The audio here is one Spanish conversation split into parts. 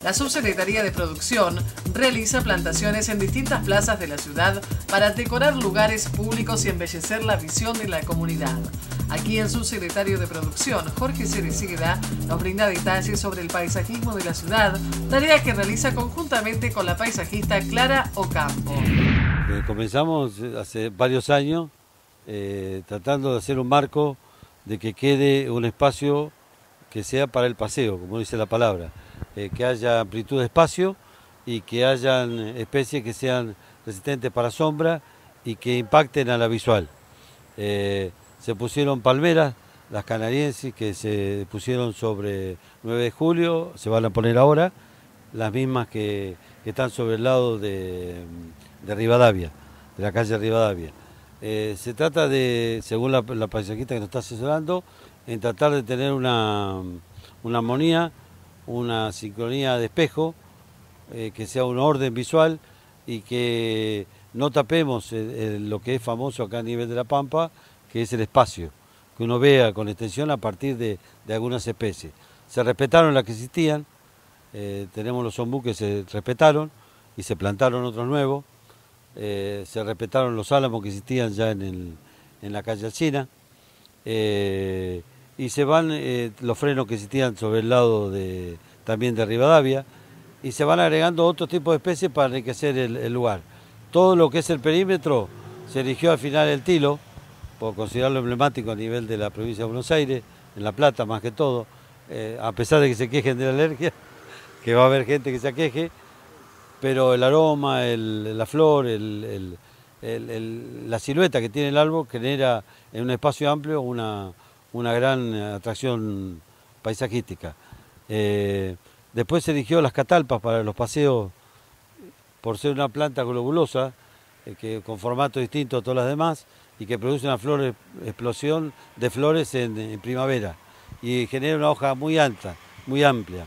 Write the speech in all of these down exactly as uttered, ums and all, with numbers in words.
La Subsecretaría de Producción realiza plantaciones en distintas plazas de la ciudad para decorar lugares públicos y embellecer la visión de la comunidad. Aquí el subsecretario de Producción, Jorge Cereceda, nos brinda detalles sobre el paisajismo de la ciudad, tarea que realiza conjuntamente con la paisajista Clara Ocampo. Eh, comenzamos hace varios años eh, tratando de hacer un marco de que quede un espacio que sea para el paseo, como dice la palabra. Eh, que haya amplitud de espacio y que hayan especies que sean resistentes para sombra y que impacten a la visual. Eh, se pusieron palmeras, las canarienses que se pusieron sobre nueve de julio, se van a poner ahora, las mismas que, que están sobre el lado de, de Rivadavia, de la calle Rivadavia. Eh, se trata de, según la, la paisajista que nos está asesorando, en tratar de tener una, una armonía, una sincronía de espejo, eh, que sea un orden visual y que no tapemos el, el, lo que es famoso acá a nivel de La Pampa, que es el espacio, que uno vea con extensión a partir de, de algunas especies. Se respetaron las que existían, eh, tenemos los ombú que se respetaron y se plantaron otros nuevos, eh, se respetaron los álamos que existían ya en, el, en la calle Alsina, eh, y se van eh, los frenos que existían sobre el lado de, también de Rivadavia, y se van agregando otro tipo de especies para enriquecer el, el lugar. Todo lo que es el perímetro se eligió al final el tilo, por considerarlo emblemático a nivel de la provincia de Buenos Aires, en La Plata más que todo, eh, a pesar de que se quejen de la alergia, que va a haber gente que se aqueje, pero el aroma, el, la flor, el, el, el, el, la silueta que tiene el árbol genera en un espacio amplio una una gran atracción paisajística. Eh, después se eligió las catalpas para los paseos por ser una planta globulosa, eh, que, con formato distinto a todas las demás y que produce una flor, explosión de flores en, en primavera y genera una hoja muy alta, muy amplia.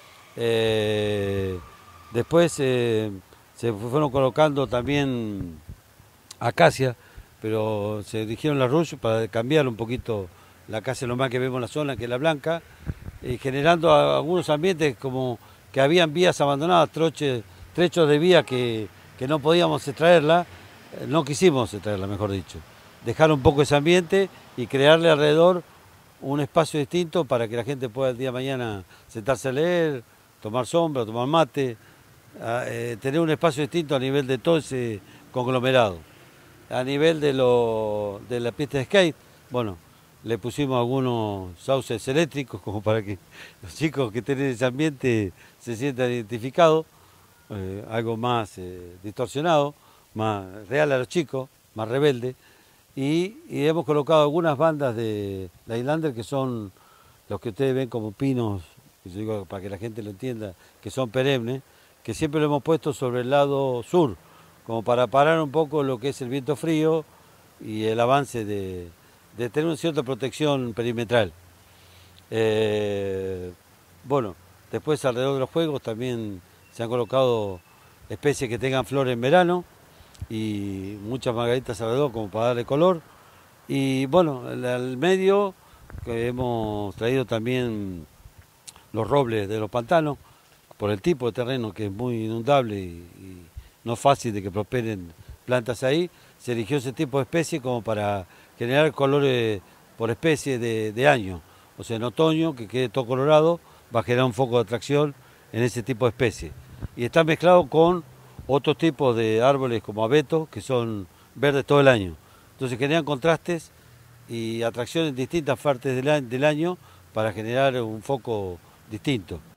Eh, después eh, se fueron colocando también acacias, pero se eligieron las rush para cambiar un poquito la casa lo más que vemos en la zona, que es la blanca, y generando algunos ambientes como que habían vías abandonadas, troches, trechos de vía que, que no podíamos extraerla, no quisimos extraerla, mejor dicho. Dejar un poco ese ambiente y crearle alrededor un espacio distinto para que la gente pueda el día de mañana sentarse a leer, tomar sombra, tomar mate, a, eh, tener un espacio distinto a nivel de todo ese conglomerado. A nivel de, lo, de la pista de skate, bueno, le pusimos algunos sauces eléctricos como para que los chicos que tienen ese ambiente se sientan identificados, eh, algo más eh, distorsionado, más real a los chicos, más rebelde. Y, y hemos colocado algunas bandas de la Highlander que son los que ustedes ven como pinos, yo digo para que la gente lo entienda, que son perennes, que siempre lo hemos puesto sobre el lado sur, como para parar un poco lo que es el viento frío y el avance de... de tener una cierta protección perimetral. Eh, bueno, después alrededor de los juegos también se han colocado especies que tengan flores en verano y muchas margaritas alrededor como para darle color. Y bueno, al medio que hemos traído también los robles de los pantanos, por el tipo de terreno que es muy inundable y, y no fácil de que prosperen plantas ahí, se eligió ese tipo de especie como para generar colores por especie de, de año. O sea, en otoño, que quede todo colorado, va a generar un foco de atracción en ese tipo de especie. Y está mezclado con otros tipos de árboles como abeto, que son verdes todo el año. Entonces generan contrastes y atracciones en distintas partes del año para generar un foco distinto.